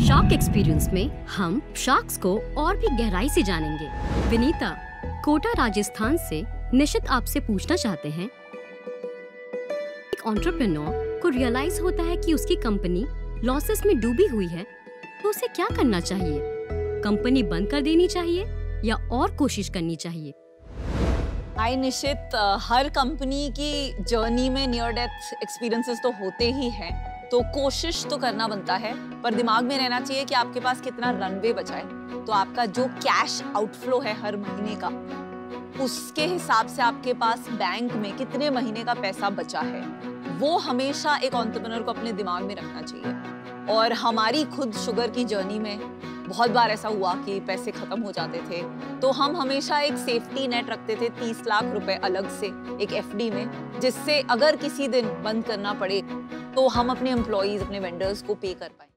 Shark experience में हम sharks को और भी गहराई से जानेंगे। विनीता कोटा राजस्थान से निशित आपसे पूछना चाहते हैं, एक एंटरप्रेन्योर को रियलाइज होता है कि उसकी कंपनी लॉसेस में डूबी हुई है, तो उसे क्या करना चाहिए? कंपनी बंद कर देनी चाहिए या और कोशिश करनी चाहिए? हाय निशित, हर कंपनी की जर्नी में नियर डेथ एक्सपीरियंसेस तो होते ही हैं, तो कोशिश तो करना बनता है, पर दिमाग में रहना चाहिए कि आपके पास कितना रनवे बचा है। तो आपका जो कैश आउटफ्लो है हर महीने का, उसके हिसाब से आपके पास बैंक में कितने महीने का पैसा बचा है, वो हमेशा एक एंटरप्रेन्योर को अपने दिमाग में रखना चाहिए। और हमारी खुद शुगर की जर्नी में बहुत बार ऐसा हुआ कि पैसे खत्म हो जाते थे, तो हम हमेशा एक सेफ्टी नेट रखते थे 30 लाख रुपए अलग से एक एफडी में, जिससे अगर किसी दिन बंद करना पड़े तो हम अपने एम्प्लॉइज, अपने वेंडर्स को पे कर पाए।